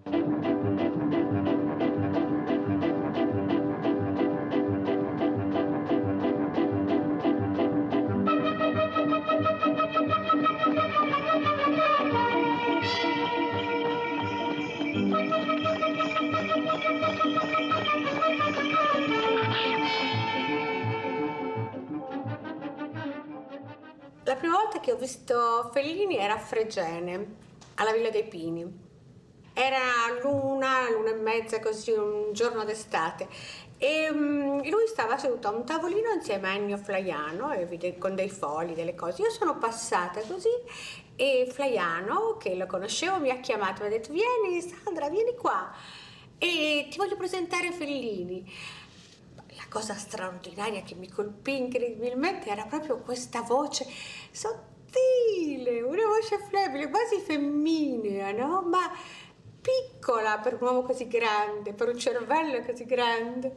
La prima volta che ho visto Fellini era a Fregene, alla Villa dei Pini. Era l'una e mezza, così, un giorno d'estate. E lui stava seduto a un tavolino insieme a Ennio Flaiano, con dei fogli, delle cose. Io sono passata così e Flaiano, che lo conoscevo, mi ha chiamato, mi ha detto: vieni Sandra, vieni qua e ti voglio presentare Fellini. La cosa straordinaria che mi colpì incredibilmente era proprio questa voce sottile, una voce flebile, quasi femminea, no? Ma piccola per un uomo così grande, per un cervello così grande.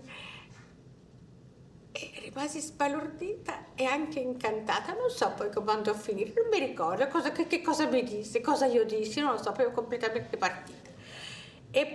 E rimasi sbalordita e anche incantata. Non so poi come andò a finire, non mi ricordo che cosa mi disse, cosa io dissi, non lo so, proprio completamente partita. E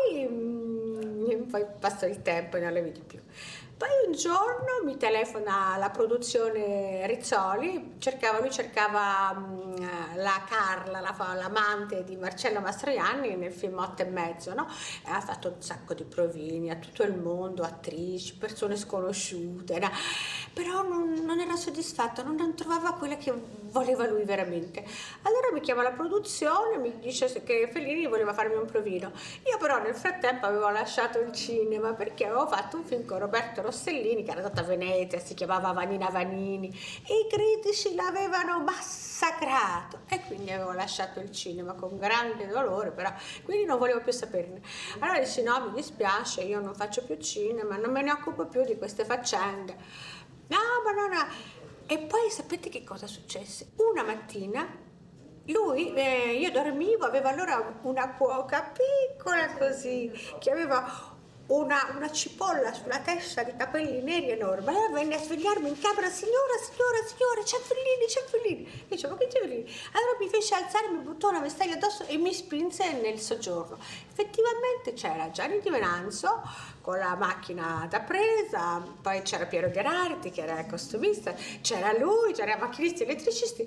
poi passò il tempo e non le vidi più. Poi un giorno mi telefona la produzione Rizzoli, lui cercava la Carla, l'amante di Marcello Mastroianni nel film 8 e mezzo, no? E ha fatto un sacco di provini a tutto il mondo, attrici, persone sconosciute, no? Però non era soddisfatto, non trovava quella che voleva lui veramente. Allora mi chiama la produzione, mi dice che Fellini voleva farmi un provino. Io però nel frattempo avevo lasciato il cinema perché avevo fatto un film con Roberto Rossellini che era andato a Venezia, si chiamava Vanina Vanini e i critici l'avevano massacrato e quindi avevo lasciato il cinema con grande dolore, però quindi non volevo più saperne. Allora dici: no, mi dispiace, io non faccio più cinema, non me ne occupo più di queste faccende. No, ma no. E poi sapete che cosa successe? Una mattina lui, io dormivo, aveva allora una cuoca piccola così, che aveva una cipolla sulla testa di capelli neri enorme. Allora venne a svegliarmi in camera: signora, c'è Fellini. Io dicevo: ma che c'è Fellini? Allora mi fece alzare, mi buttò una vestaglia addosso e mi spinse nel soggiorno. Effettivamente c'era Gianni Di Venanzo con la macchina da presa, poi c'era Piero Gherardi che era il costumista, c'era lui, c'erano macchinisti, elettricisti.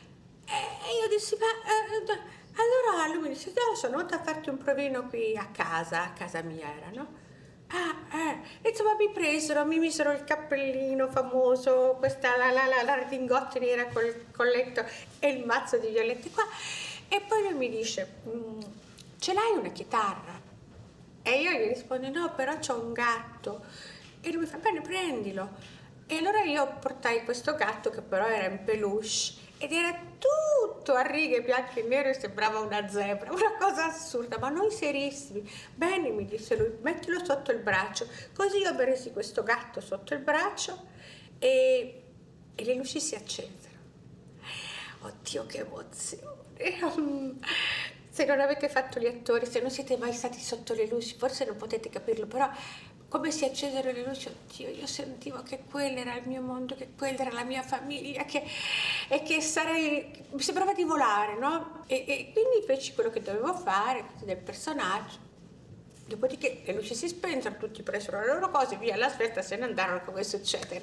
E io dissi: ma allora lui mi disse: no, sono venuta a farti un provino qui a casa mia era, no? Insomma mi misero il cappellino famoso, questa la redingote nera col colletto e il mazzo di violette qua. E poi lui mi dice: ce l'hai una chitarra? E io gli rispondo: no, però c'ho un gatto. E lui mi fa: bene, prendilo. E allora io portai questo gatto che però era in peluche ed era tutto a righe bianche e nere e sembrava una zebra, una cosa assurda, ma noi serissimi. Bene, mi disse lui, mettilo sotto il braccio. Così io presi questo gatto sotto il braccio e le luci si accesero. Oddio, che emozione! Se non avete fatto gli attori, se non siete mai stati sotto le luci, forse non potete capirlo, però come si accesero le luci, oddio, io sentivo che quello era il mio mondo, che quella era la mia famiglia, e che mi sembrava di volare, no? E quindi feci quello che dovevo fare del personaggio. Dopodiché le luci si spensero, tutti presero le loro cose, via alla festa, se ne andarono come succede.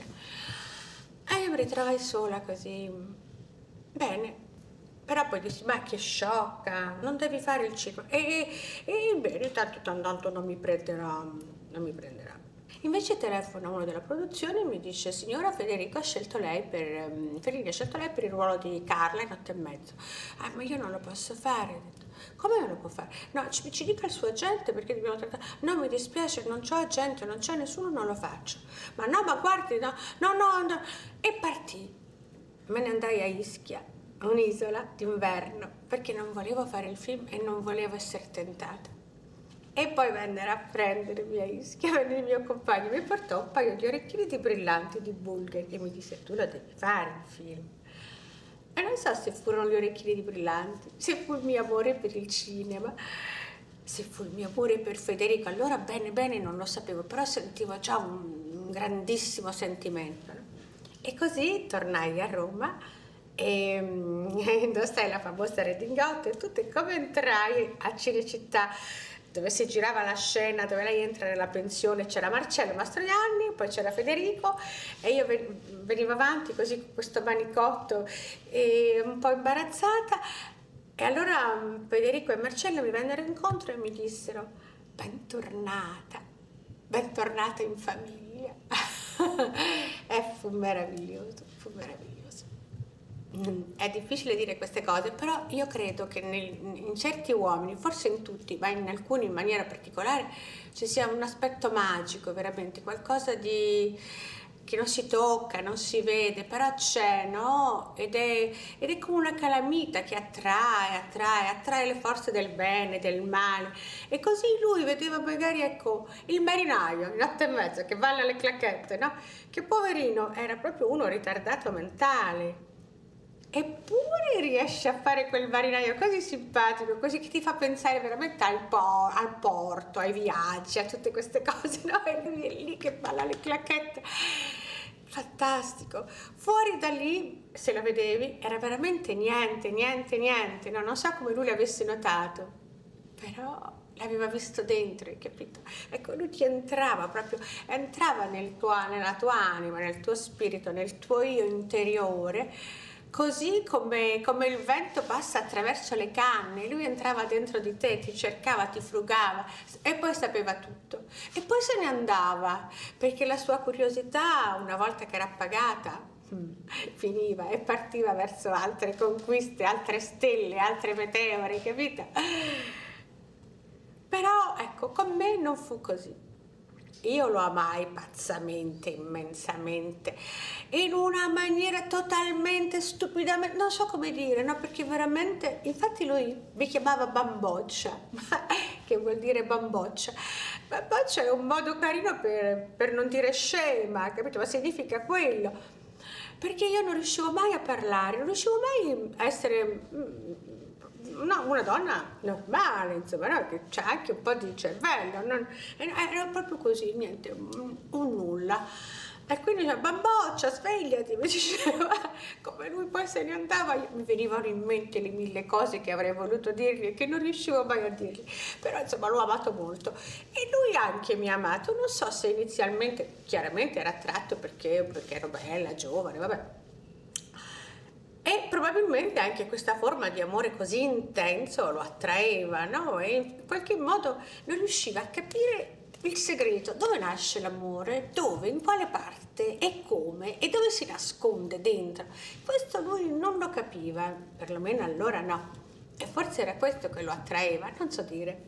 E io mi ritrovai sola così, bene. Però poi dissi: ma che sciocca, non devi fare il ciclo. E bene, tanto non mi prenderà. Invece telefona uno della produzione e mi dice: signora, Fellini ha scelto lei per il ruolo di Carla in 8 e mezzo. Ma io non lo posso fare. Ho detto: come non lo può fare? No, ci dica il suo agente perché dobbiamo trattare. No, mi dispiace, non c'ho agente, non c'è nessuno, non lo faccio. Ma no, ma guardi, no. E partì. Me ne andai a Ischia, un'isola d'inverno, perché non volevo fare il film e non volevo essere tentata. E poi vennero a prendermi a Ischia, venne il mio compagno, mi portò un paio di orecchini di brillanti di Bulgari e mi disse: tu lo devi fare il film. E non so se furono gli orecchini di brillanti, se fu il mio amore per il cinema, se fu il mio amore per Federico. Allora bene non lo sapevo, però sentivo già un grandissimo sentimento. E così tornai a Roma e indossai la famosa redingote e tutto, e come entrai a Cinecittà, dove si girava la scena, dove lei entra nella pensione, c'era Marcello Mastroianni, poi c'era Federico, e io venivo avanti così con questo manicotto e un po' imbarazzata, e allora Federico e Marcello mi vennero incontro e mi dissero: bentornata, bentornata in famiglia. E fu meraviglioso, fu meraviglioso. È difficile dire queste cose, però io credo che in certi uomini, forse in tutti, ma in alcuni in maniera particolare, ci sia un aspetto magico, veramente, qualcosa che non si tocca, non si vede, però c'è, no? Ed è come una calamita che attrae le forze del bene, del male. E così lui vedeva magari, ecco, il marinaio, in 8:30, che balla le clacchette, no? Che poverino, era proprio uno ritardato mentale. Eppure riesce a fare quel marinaio così simpatico, così che ti fa pensare veramente al porto, ai viaggi, a tutte queste cose, no? E lui è lì che balla le clacchette. Fantastico. Fuori da lì, se lo vedevi, era veramente niente, no? Non so come lui l'avesse notato, però l'aveva visto dentro, hai capito? Ecco, lui ti entrava proprio, entrava nella tua anima, nel tuo spirito, nel tuo io interiore, così come il vento passa attraverso le canne. Lui entrava dentro di te, ti cercava, ti frugava e poi sapeva tutto. E poi se ne andava, perché la sua curiosità, una volta che era appagata, finiva e partiva verso altre conquiste, altre stelle, altre meteore, capito? Però ecco, con me non fu così. Io lo amai pazzamente, immensamente, in una maniera totalmente stupidamente, non so come dire, no? Perché veramente, infatti lui mi chiamava Bamboccia, che vuol dire bamboccia. Bamboccia è un modo carino per non dire scema, capito? Ma significa quello. Perché io non riuscivo mai a parlare, non riuscivo mai a essere una donna normale, insomma, no? Che c'ha anche un po' di cervello, era proprio così, niente, un nulla. E quindi diceva: bamboccia, svegliati, mi diceva. Come lui poi se ne andava, mi venivano in mente le mille cose che avrei voluto dirgli e che non riuscivo mai a dirgli. Però insomma l'ho amato molto. E lui anche mi ha amato, non so se inizialmente, chiaramente era attratto perché ero bella, giovane, vabbè. E probabilmente anche questa forma di amore così intenso lo attraeva, no? E in qualche modo non riusciva a capire il segreto. Dove nasce l'amore? Dove? In quale parte? E come? E dove si nasconde dentro? Questo lui non lo capiva, perlomeno allora no. E forse era questo che lo attraeva, non so dire.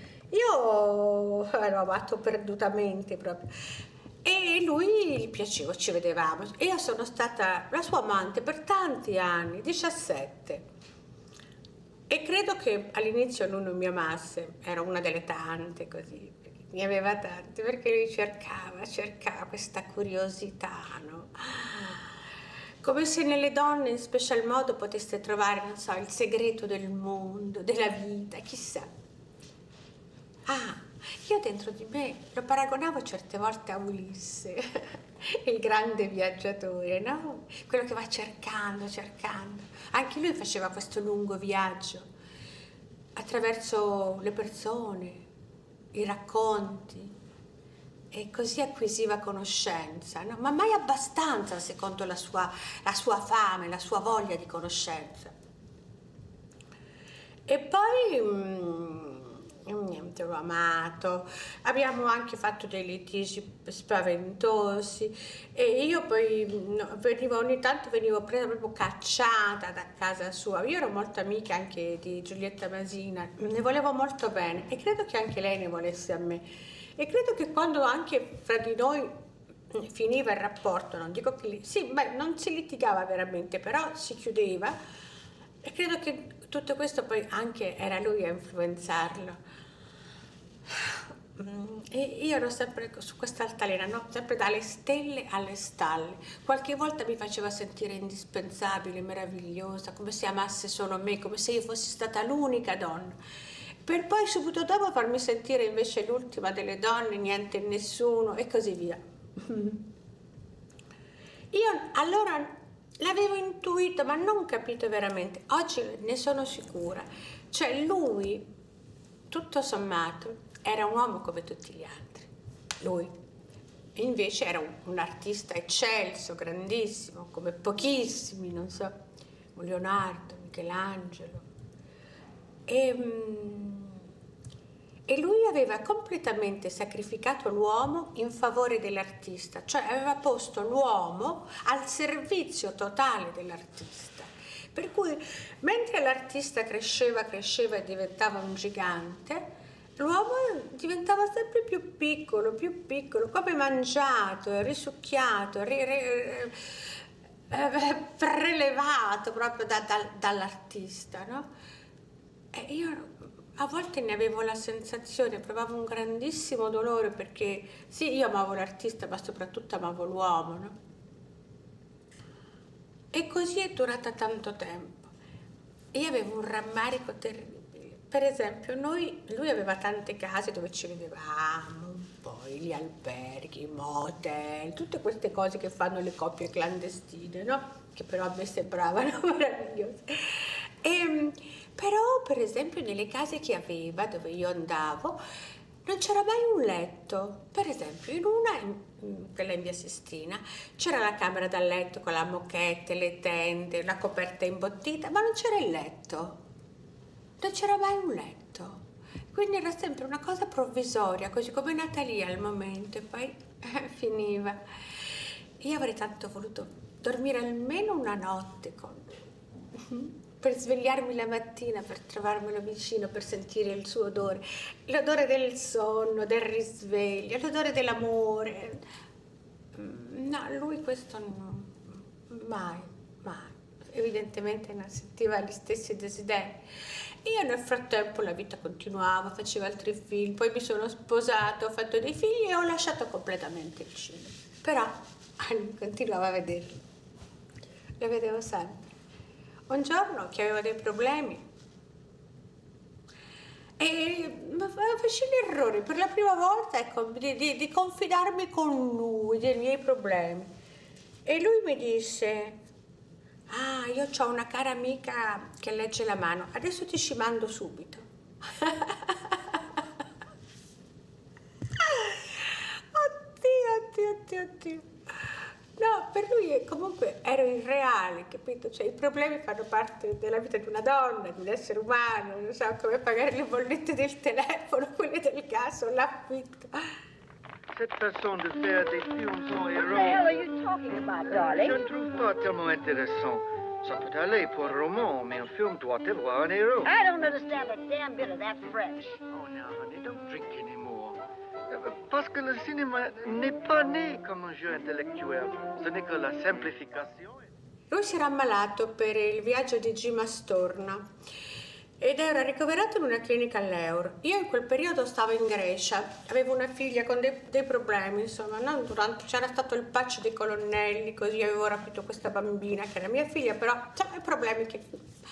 Io l'ho amato perdutamente proprio. E lui gli piaceva, ci vedevamo. E io sono stata la sua amante per tanti anni, 17. E credo che all'inizio lui non mi amasse, era una delle tante così, ne aveva tanti, perché lui cercava questa curiosità, no? Come se nelle donne in special modo potesse trovare, non so, il segreto del mondo, della vita, chissà. Ah, io dentro di me lo paragonavo certe volte a Ulisse, il grande viaggiatore, no? Quello che va cercando. Anche lui faceva questo lungo viaggio attraverso le persone, i racconti, e così acquisiva conoscenza, no? Ma mai abbastanza secondo la sua fame, la sua voglia di conoscenza. E poi niente, l'ho amato, abbiamo anche fatto dei litigi spaventosi e io poi ogni tanto venivo presa, proprio cacciata da casa sua. Io ero molto amica anche di Giulietta Masina, ne volevo molto bene e credo che anche lei ne volesse a me, e credo che quando anche fra di noi finiva il rapporto, non dico che sì, beh, non si litigava veramente, però si chiudeva, e credo che tutto questo poi anche era lui a influenzarlo. E io ero sempre su questa altalena, no? Sempre dalle stelle alle stalle. Qualche volta mi faceva sentire indispensabile, meravigliosa, come se amasse solo me, come se io fossi stata l'unica donna. Per poi subito dopo farmi sentire invece l'ultima delle donne, niente e nessuno, e così via. Io allora l'avevo intuito, ma non capito veramente. Oggi ne sono sicura. Cioè lui, tutto sommato, era un uomo come tutti gli altri. Lui. E invece era un artista eccelso, grandissimo, come pochissimi, non so, Leonardo, Michelangelo. E lui aveva completamente sacrificato l'uomo in favore dell'artista, cioè aveva posto l'uomo al servizio totale dell'artista. Per cui mentre l'artista cresceva e diventava un gigante, l'uomo diventava sempre più piccolo, come mangiato, risucchiato, prelevato proprio dall'artista, no? E io a volte ne avevo la sensazione, provavo un grandissimo dolore perché sì, io amavo l'artista, ma soprattutto amavo l'uomo, no? E così è durata tanto tempo. Io avevo un rammarico terribile. Per esempio, lui aveva tante case dove ci vedevamo, poi gli alberghi, i motel, tutte queste cose che fanno le coppie clandestine, no? Che però a me sembravano meravigliose. Però, per esempio, nelle case che aveva, dove io andavo, non c'era mai un letto. Per esempio, in una, quella in via Sistina, c'era la camera da letto con la moquette, le tende, la coperta imbottita, ma non c'era il letto. Non c'era mai un letto. Quindi era sempre una cosa provvisoria, così come nata lì al momento, e poi finiva. Io avrei tanto voluto dormire almeno una notte con lui, per svegliarmi la mattina, per trovarmelo vicino, per sentire il suo odore, l'odore del sonno, del risveglio, l'odore dell'amore. No, lui questo mai. Evidentemente non sentiva gli stessi desideri. Io nel frattempo la vita continuava, facevo altri film, poi mi sono sposato, ho fatto dei figli e ho lasciato completamente il cinema. Però continuavo a vederlo, lo vedevo sempre. Un giorno che avevo dei problemi e feci l'errore per la prima volta, ecco, di confidarmi con lui dei miei problemi. E lui mi disse: ah, io ho una cara amica che legge la mano, adesso ti ci mando subito. Oddio. No, per lui comunque ero irreale, capito? Cioè i problemi fanno parte della vita di una donna, di un essere umano, non so, come pagare le bollette del telefono, quelle del gas o l'affitto. Cette façon de faire des films sans héros. What the hell are you talking about, darling? Je ne trouve pas tellement intéressant. Ça peut aller pour un roman, mais un film doit avoir un héros. I don't understand a damn bit of that French. Oh, now, honey, don't drink anymore. Parce que le cinéma n'est pas né comme un jeu intellectuel. Ce n'est que la semplification. Lui si era ammalato per il viaggio di Gima Storna ed era ricoverato in una clinica all'Eur. Io in quel periodo stavo in Grecia, avevo una figlia con dei problemi, insomma, no? C'era stato il patch dei colonnelli, così avevo rapito questa bambina che era mia figlia, però i problemi che...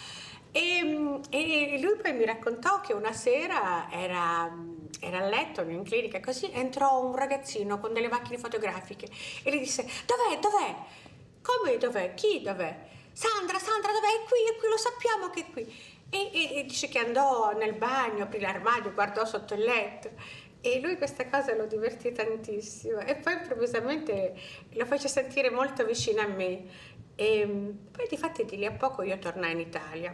E lui poi mi raccontò che una sera era a letto in clinica, così entrò un ragazzino con delle macchine fotografiche e gli disse: dov'è? Come dov'è? Chi dov'è? Sandra, dov'è? È qui, lo sappiamo che è qui. E dice che andò nel bagno, aprì l'armadio, guardò sotto il letto e lui questa cosa lo divertì tantissimo e poi improvvisamente lo fece sentire molto vicino a me e poi difatti di lì a poco io tornai in Italia,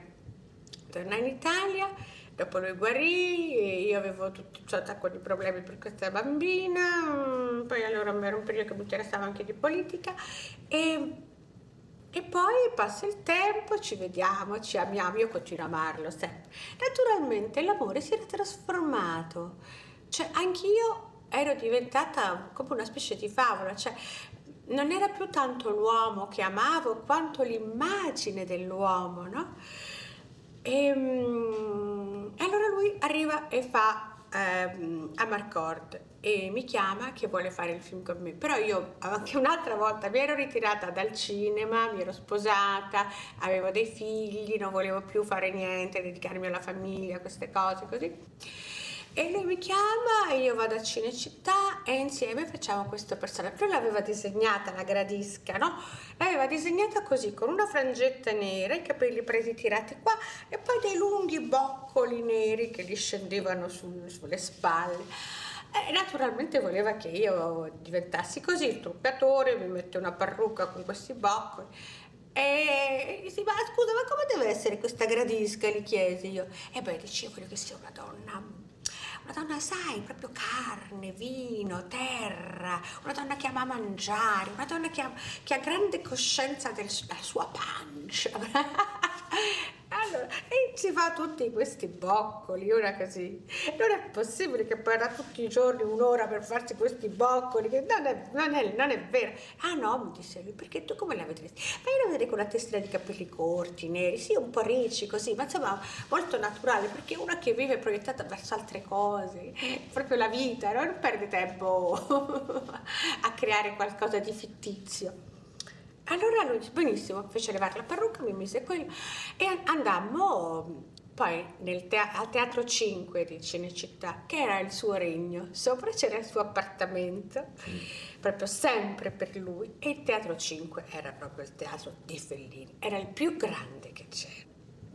dopo lui guarì e io avevo tutto un sacco di problemi per questa bambina, poi allora era un periodo che mi interessava anche di politica e poi passa il tempo, ci vediamo, ci amiamo, io continuo a amarlo sempre. Naturalmente l'amore si era trasformato, cioè anch'io ero diventata come una specie di favola, cioè non era più tanto l'uomo che amavo quanto l'immagine dell'uomo, no? E allora lui arriva e fa Amarcord e mi chiama che vuole fare il film con me, però io anche un'altra volta mi ero ritirata dal cinema, mi ero sposata, avevo dei figli, non volevo più fare niente, dedicarmi alla famiglia, queste cose così. E lui mi chiama, io vado a Cinecittà e insieme facciamo questo personaggio. Lui l'aveva disegnata, la Gradisca, no? L'aveva disegnata così, con una frangetta nera, i capelli presi tirati qua e poi dei lunghi boccoli neri che gli scendevano sulle spalle. E naturalmente voleva che io diventassi così, il truccatore, mi mette una parrucca con questi boccoli. E dice, ma scusa, ma come deve essere questa Gradisca? Gli chiesi io. E beh, dicevo che sia una donna, sai, proprio carne, vino, terra, una donna che ama mangiare, una donna che ha grande coscienza della sua pancia. Allora, e ci fa tutti questi boccoli, ora così. Non è possibile che parla tutti i giorni un'ora per farsi questi boccoli, che non è vero. Ah no, mi disse lui, perché tu come la vedresti? Ma io la vedrei con una testina di capelli corti, neri, sì, un po' ricci così, ma insomma molto naturale, perché una che vive proiettata verso altre cose, proprio la vita, no? Non perde tempo a creare qualcosa di fittizio. Allora lui, benissimo, fece levare la parrucca, mi mise quello e andammo poi al Teatro 5 di Cinecittà, che era il suo regno. Sopra c'era il suo appartamento, proprio sempre per lui, e il Teatro 5 era proprio il teatro di Fellini, era il più grande che c'era.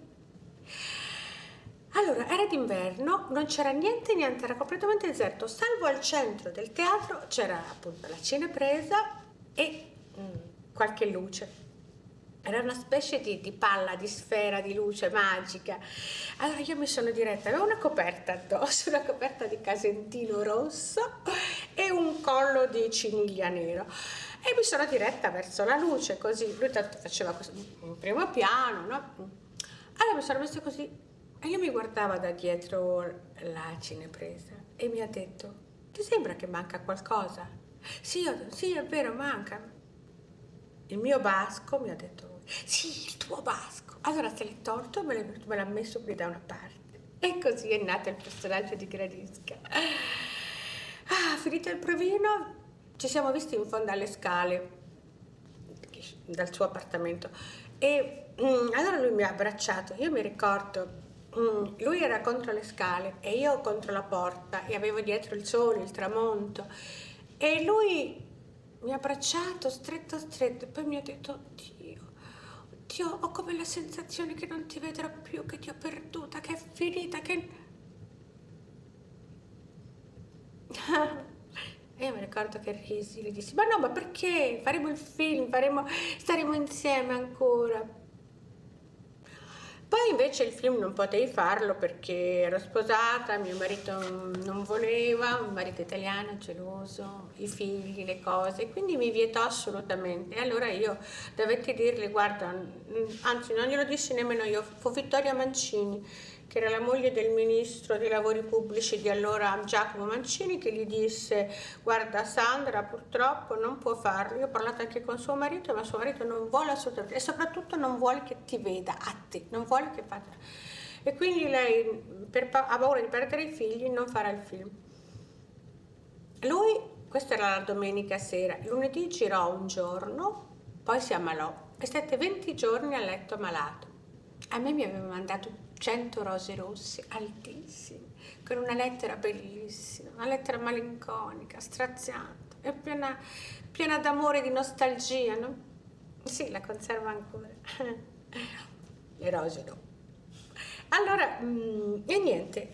Allora, era d'inverno, non c'era niente, era completamente deserto, salvo al centro del teatro c'era appunto la cinepresa e qualche luce. Era una specie di palla, di sfera di luce magica. Allora io mi sono diretta, avevo una coperta addosso, una coperta di casentino rosso e un collo di ciniglia nero. E mi sono diretta verso la luce, così. Lui tanto faceva un primo piano, no? Allora mi sono messa così e io mi guardava da dietro la cinepresa e mi ha detto, ti sembra che manca qualcosa? Sì, è vero, manca. Il mio basco, mi ha detto, sì, il tuo basco. Allora se l'è tolto, me l'ha messo qui da una parte. E così è nato il personaggio di Gradisca. Finito il provino, ci siamo visti in fondo alle scale dal suo appartamento. E allora lui mi ha abbracciato. Io mi ricordo, lui era contro le scale e io contro la porta e avevo dietro il sole, il tramonto. E lui mi ha abbracciato stretto e poi mi ha detto, oddio, ho come la sensazione che non ti vedrò più, che ti ho perduta, che è finita, che... E io mi ricordo che risi, gli dissi, ma no, ma perché? Faremo il film, staremo insieme ancora. Poi invece il film non potei farlo perché ero sposata, mio marito non voleva, un marito italiano geloso, i figli, le cose, quindi mi vietò assolutamente. E allora io dovetti dirgli, guarda, anzi non glielo dissi nemmeno io, fu Vittoria Mancini, che era la moglie del ministro dei lavori pubblici di allora, Giacomo Mancini, che gli disse, guarda Sandra, purtroppo non può farlo. Io ho parlato anche con suo marito, ma suo marito non vuole assolutamente, e soprattutto non vuole che ti veda a te, non vuole che faccia. E quindi lei, ha paura di perdere i figli, non farà il film. Lui, questa era la domenica sera, lunedì girò un giorno, poi si ammalò e stette 20 giorni a letto malato. A me mi aveva mandato 100 rose rosse, altissime, con una lettera bellissima, una lettera malinconica, straziante, e piena d'amore e di nostalgia, no? Sì, la conservo ancora. Le rose no. Allora, e niente,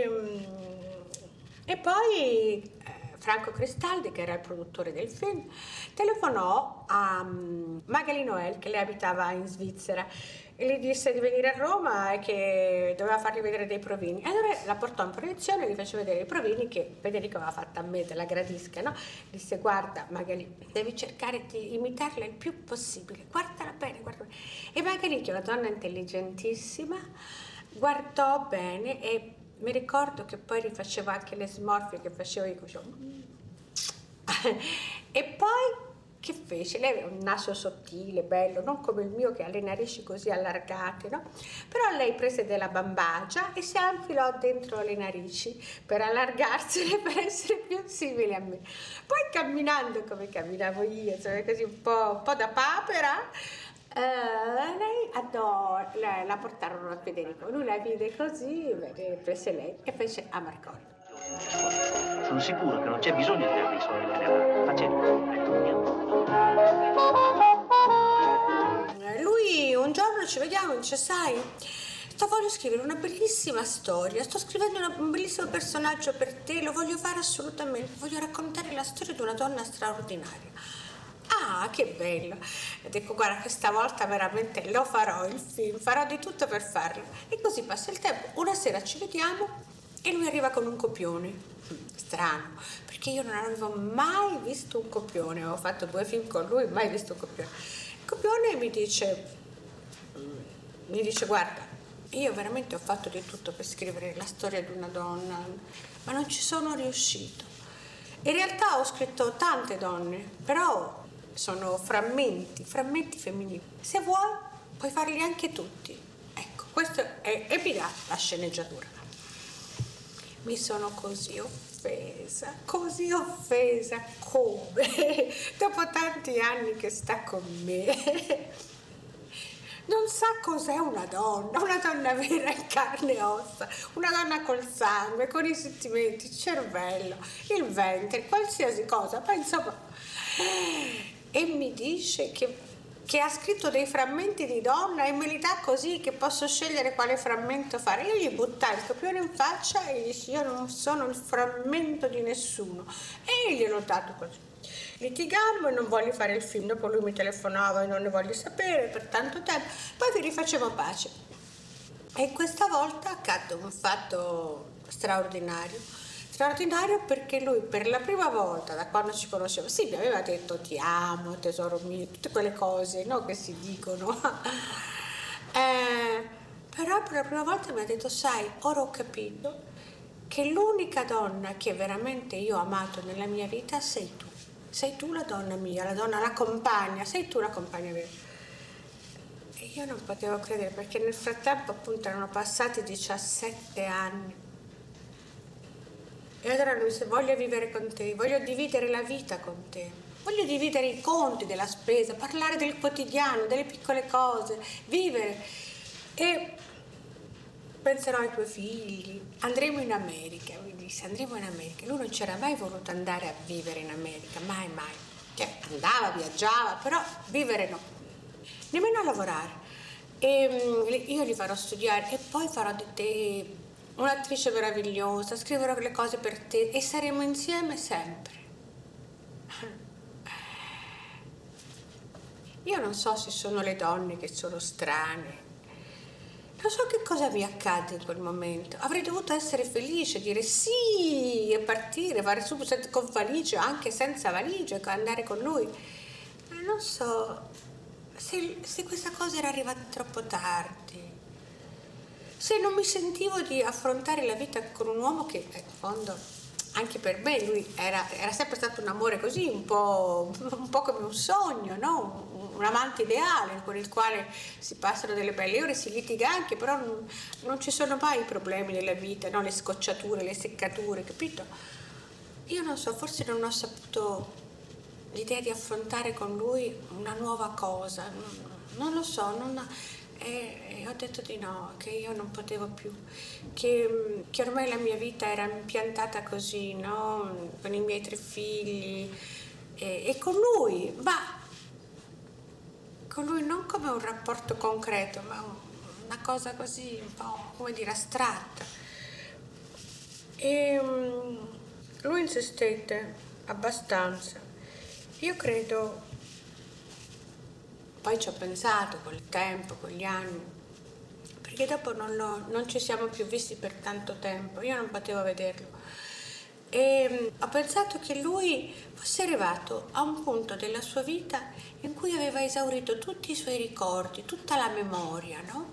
e poi Franco Cristaldi, che era il produttore del film, telefonò a Magali Noel, che lei abitava in Svizzera, e gli disse di venire a Roma e che doveva fargli vedere dei provini. E allora la portò in proiezione e gli fece vedere i provini che Federico aveva fatto a me della Gradisca, no? Disse, guarda Magali, devi cercare di imitarla il più possibile, guardala bene, guarda bene. E Magali, che è una donna intelligentissima, guardò bene e mi ricordo che poi rifacevo anche le smorfie che facevo io, e poi che fece? Lei aveva un naso sottile, bello, non come il mio che ha le narici così allargate, no? Però lei prese della bambagia e si infilò dentro le narici per allargarsene, per essere più simile a me. Poi camminando come camminavo io, cioè così un po' da papera, la portarono a Federico. Lui la vide così, prese lei e fece a Marconi. Sono sicuro che non c'è bisogno di dare dei soldi in generale. Facendo così, ecco, Lui un giorno ci vediamo e dice, sai, voglio scrivere una bellissima storia, sto scrivendo un bellissimo personaggio per te, lo voglio fare assolutamente, voglio raccontare la storia di una donna straordinaria. Ah, che bello! E dico, guarda, questa volta veramente lo farò il film, farò di tutto per farlo. E così passa il tempo, una sera ci vediamo e lui arriva con un copione. Strano, perché io non avevo mai visto un copione, avevo fatto 2 film con lui, mai visto un copione. Il copione mi dice, guarda, io veramente ho fatto di tutto per scrivere la storia di una donna, ma non ci sono riuscito. In realtà ho scritto tante donne, però sono frammenti femminili. Se vuoi, puoi farli anche tutti. Ecco, questo è e mi dà la sceneggiatura. Mi sono così offesa, come? Dopo tanti anni che sta con me. Non sa cos'è una donna vera in carne e ossa, una donna col sangue, con i sentimenti, il cervello, il ventre, qualsiasi cosa, ma insomma. E mi dice che ha scritto dei frammenti di donna e me li dà così che posso scegliere quale frammento fare. Io gli buttai il copione in faccia e gli dissi, io non sono il frammento di nessuno, e gliel'ho dato così. Litigammo e non voglio fare il film, dopo lui mi telefonava e non ne voglio sapere per tanto tempo, poi vi rifaceva pace. E questa volta accadde un fatto straordinario perché lui per la prima volta da quando ci conosceva, sì, mi aveva detto ti amo, tesoro mio, tutte quelle cose, no, che si dicono, però per la prima volta mi ha detto, sai, ora ho capito che l'unica donna che veramente io ho amato nella mia vita sei tu. Sei tu la donna mia, la compagna, sei tu la compagna mia. E io non potevo credere, perché nel frattempo appunto erano passati 17 anni. E allora lui disse, voglio vivere con te, voglio dividere la vita con te, voglio dividere i conti della spesa, parlare del quotidiano, delle piccole cose, vivere. E penserò ai tuoi figli, andremo in America, mi disse, andremo in America. Lui non c'era mai voluto andare a vivere in America, mai. Cioè, andava, viaggiava, però vivere no, nemmeno a lavorare. E io li farò studiare e poi farò di te un'attrice meravigliosa, scriverò le cose per te e saremo insieme sempre. Io non so se sono le donne che sono strane. Non so che cosa mi accadde in quel momento. Avrei dovuto essere felice, dire sì e partire, fare subito con valigia, anche senza valigia, andare con lui. Ma non so se questa cosa era arrivata troppo tardi, se non mi sentivo di affrontare la vita con un uomo che in fondo, anche per me, lui era sempre stato un amore così, un po' come un sogno, no? Un amante ideale con il quale si passano delle belle ore, si litiga anche, però non ci sono mai i problemi nella vita, no? Le scocciature, le seccature, capito? Io non so, forse non ho saputo l'idea di affrontare con lui una nuova cosa, non lo so, ho detto di no, che io non potevo più, che ormai la mia vita era impiantata così, no? Con i miei 3 figli e con lui, ma con lui non come un rapporto concreto, ma una cosa così un po', come dire, astratta. E lui insistette abbastanza. Io credo, poi ci ho pensato col tempo, con gli anni, perché dopo non ci siamo più visti per tanto tempo, io non potevo vederlo. E ho pensato che lui fosse arrivato a un punto della sua vita in cui aveva esaurito tutti i suoi ricordi, tutta la memoria, no?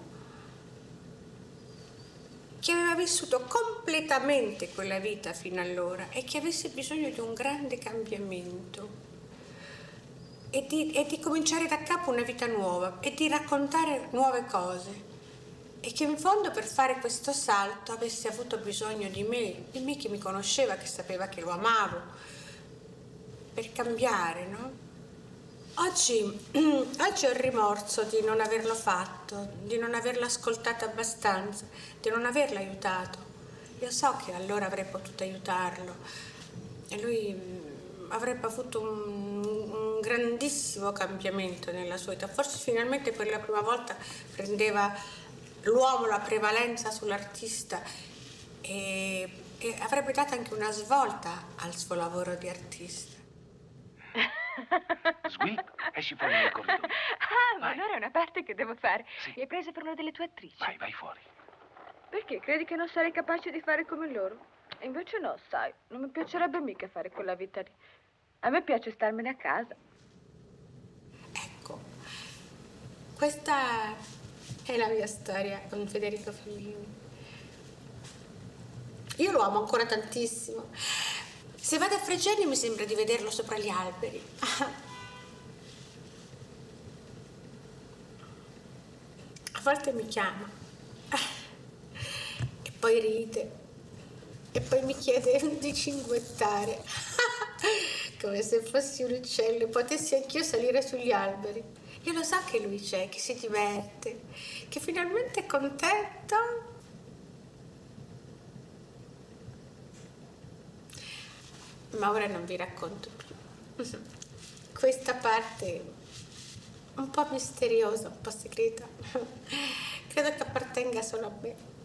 Che aveva vissuto completamente quella vita fino allora e che avesse bisogno di un grande cambiamento e di cominciare da capo una vita nuova e di raccontare nuove cose. E che in fondo per fare questo salto avesse avuto bisogno di me che mi conosceva, che sapeva che lo amavo, per cambiare, no? Oggi ho il rimorso di non averlo fatto, di non averlo ascoltato abbastanza, di non averlo aiutato. Io so che allora avrei potuto aiutarlo e lui avrebbe avuto un grandissimo cambiamento nella sua vita. Forse finalmente per la prima volta prendeva l'uomo la prevalenza sull'artista e avrebbe dato anche una svolta al suo lavoro di artista. Squeak, esci fuori nel corridoio. Ah, ma Vai. allora è una parte che devo fare. Sì. Mi hai preso per una delle tue attrici. Vai fuori. Perché? Credi che non sarei capace di fare come loro? E invece no, sai, non mi piacerebbe mica fare quella vita lì. A me piace starmene a casa. Ecco, questa è la mia storia con Federico Fellini. Io lo amo ancora tantissimo. Se vado a Fregene mi sembra di vederlo sopra gli alberi. A volte mi chiama e poi ride e poi mi chiede di cinguettare come se fossi un uccello e potessi anch'io salire sugli alberi. Io lo so che lui c'è, che si diverte, che finalmente è contento. Ma ora non vi racconto più. Questa parte un po' misteriosa, un po' segreta, credo che appartenga solo a me.